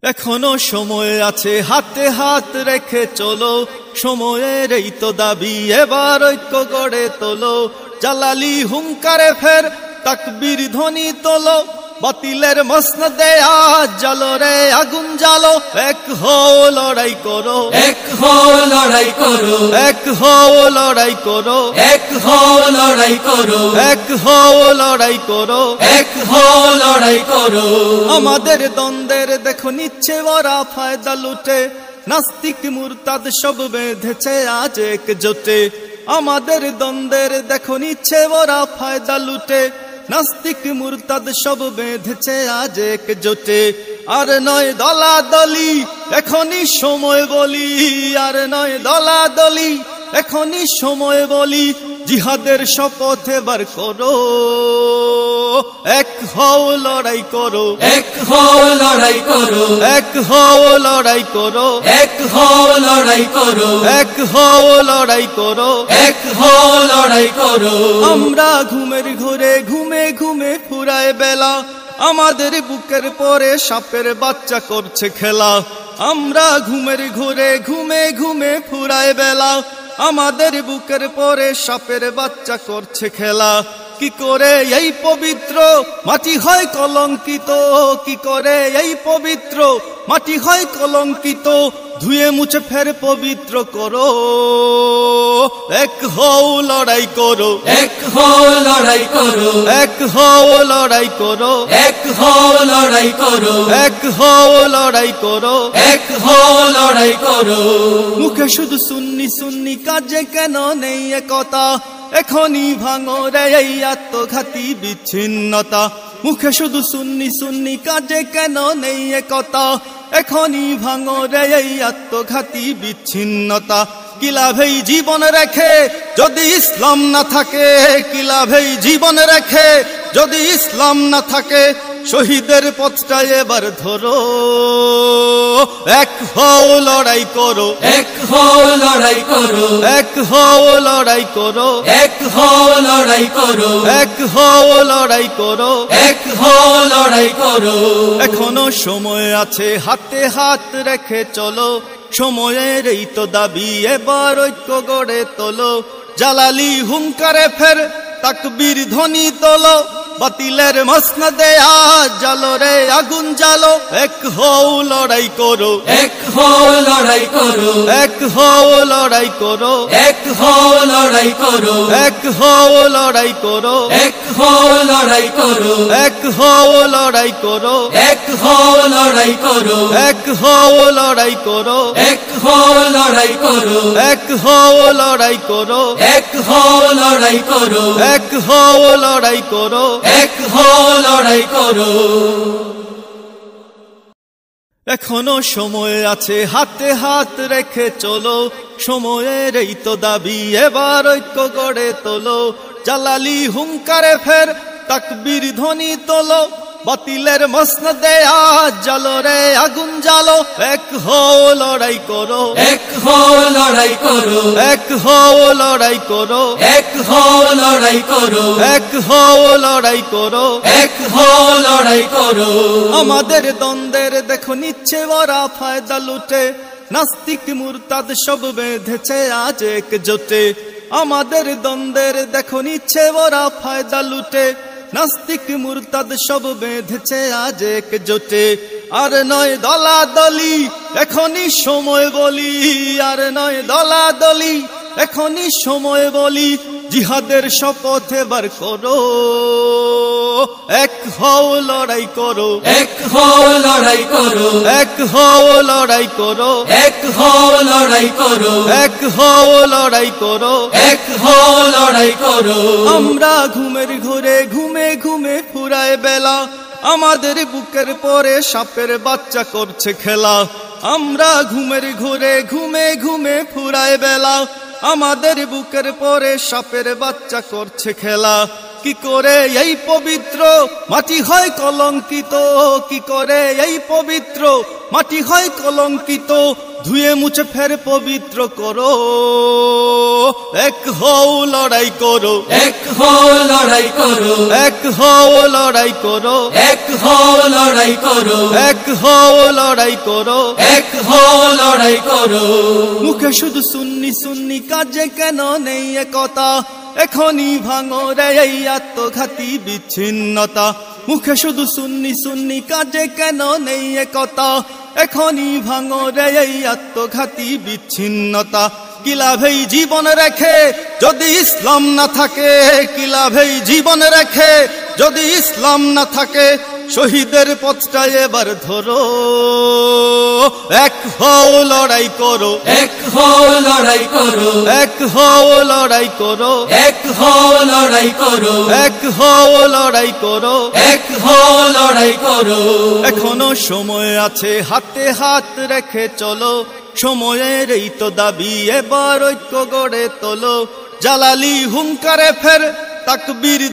এখনো সময় আছে, হাতে হাত রেখে চলো, সময়ের এই তো দাবি, এবার ঐক্য গড়ে তোলো। জালালি হুঙ্কারে ফের তাকবীর ধ্বনি তোলো, বাতিলের মসনদে আজ জ্বালো রে আগুন জ্বালো। এক হও লড়াই করো, এক হও লড়াই করো, এক হও লড়াই করো, এক হও লড়াই করো, এক হও লড়াই করো, এক হও লড়াই করো। আমাদের দ্বন্দ্বের দেখো নিচ্ছে ওরা ফায়দা লুটে, নাস্তিক মুরতাদ সব বেঁধেছে আজ একজোটে। আমাদের দ্বন্দ্বের দেখো নিচ্ছে ওরা ফায়দা লুটে, নাস্তিক মুরতাদ সব বেঁধেছে আজ একজোটে। আর নয় দলাদলি, এখনই সময় বলি, আর নয় দলাদলি, এখনই সময় বলি, জিহাদের শপথ এবার করো। এক হও লড়াই করো, এক হও লড়াই করো, এক হও লড়াই করো, এক হও লড়াই করো, এক হও লড়াই করো, এক হও লড়াই করো। আমরা ঘুমের ঘোরে ঘুমে ঘুমে ফুরায় বেলা, আমাদের বুকের পরে সাপের বাচ্চা করছে খেলা। আমরা ঘুমের ঘোরে ঘুমে ঘুমে ফুরায় বেলা, আমাদের বুকের পরে সাপের বাচ্চা করছে খেলা। কি করে এই পবিত্র মাটি হয় কলঙ্কিত, কি করে এই পবিত্র মাটি হয় কলঙ্কিত, ধুয়ে মুছে ফের পবিত্র করো। এক হও লড়াই করো, এক হও লড়াই করো, এক হও লড়াই করো, এক হও লড়াই করো, এক হও লড়াই করো, এক হও লড়াই করো। মুখে শুধু সুন্নি সুন্নি, কাজে কেন নেই একতা, এখনই ভাঙো রে এই আত্মঘাতী বিচ্ছিন্নতা। মুখে শুধু সুন্নি সুন্নি, কাজে কেন নেই একতা, এখনই ভাঙো রে এই আত্মঘাতী বিচ্ছিন্নতা। কি লাভেই জীবন রেখে যদি ইসলাম না থাকে, কি লাভেই জীবন রেখে যদি ইসলাম না থাকে, শহীদের পথটা এবার ধরো। এক হও লড়াই করো, এক হও লড়াই করো, এক হও লড়াই করো, এক হও লড়াই করো, এক হও লড়াই করো, এক হও লড়াই করো। এখনো সময় আছে, হাতে হাত রেখে চলো, সময়ের এই তো দাবি, এবার ঐক্য গড়ে তোলো। জালালি হুঙ্কারে ফের তাকবীর ধ্বনি তোলো, বাতিলের মসনদে আজ জ্বালো রে আগুন জ্বালো। এক হও লড়াই করো, এক হও লড়াই করো, এক হও লড়াই করো, এক হও লড়াই করো, এক হও লড়াই করো, এক হও লড়াই করো, এক হও লড়াই করো, এক হও লড়াই করো, এক হও লড়াই করো, এক হও লড়াই করো, এক হও লড়াই করো, এক হও লড়াই করো, এক হও লড়াই করো, এক হও লড়াই করো। এখনো সময় আছে, হাতে হাত রেখে চলো, সময়ের এই তো দাবি, এবার ঐক্য গড়ে তোলো। জালালি হুঙ্কারে ফের তাকবীর ধ্বনি তোলো, বাতিলের মসনদে আজ জ্বালো রে আগুন জ্বালো। এক হও লড়াই করো, এক হও লড়াই করো, এক হও লড়াই করো, এক হও লড়াই করো, এক হও লড়াই করো, এক হও লড়াই করো। আমাদের দ্বন্দ্বের দেখো নিচ্ছে ওরা ফায়দা লুটে, নাস্তিক মুরতাদ সব বেঁধেছে আজ একজোটে। আমাদের দ্বন্দ্বের দেখো নিচ্ছে ওরা ফায়দা লুটে, নাস্তিক মুরতাদ সব বেঁধেছে আজ একজোটে। আর নয় দলাদলি, এখনই সময় বলি, আর নয় দলাদলি, এখনই সময় বলি, জিহাদের শপথ এবার করো। এক হও লড়াই করো, এক হও লড়াই করো, এক হও লড়াই করো, এক হও লড়াই করো, এক হও লড়াই করো, এক হও লড়াই করো। আমরা ঘুমের ঘোরে ঘুমে ঘুমে ফুরায় বেলা, আমাদের বুকের পরে সাপের বাচ্চা করছে খেলা। আমরা ঘুমের ঘোরে ঘুমে ঘুমে ফুরায় বেলা, আমাদের বুকের পরে সাপের বাচ্চা করছে খেলা। কি করে এই পবিত্র মাটি হয় কলঙ্কিত, কি করে এই পবিত্র মাটি হয় কলঙ্কিত, ধুয়ে মুছে ফের পবিত্র করো এক হও লড়াই করো এক হও লড়াই করো এক হও লড়াই করো এক হও লড়াই করো এক হও লড়াই করো এক হও লড়াই করো মুখে শুধু সুন্নি সুন্নি কাজে কেন নেই একতা এখনই ভাঙো রে এই আত্মঘাতী বিচ্ছিন্নতা মুখে শুধু সুন্নি সুন্নি কাজে কেন নেই একতা এখনই ভাঙো রে এই আত্মঘাতী বিচ্ছিন্নতা কি লাভেই জীবন রেখে যদি ইসলাম না থাকে কি লাভেই জীবন রেখে যদি ইসলাম না থাকে শহীদের পথটা এবার ধরো এক হও লড়াই করো এক হও লড়াই করো এক হও লড়াই করো এক হও লড়াই করো এক হও লড়াই করো এক হও লড়াই করো এখনো সময় আছে হাতে হাত রেখে চলো সময়ের এই তো দাবি এবার ঐক্য গড়ে তোলো জালালি হুঙ্কারে ফের তাকবীর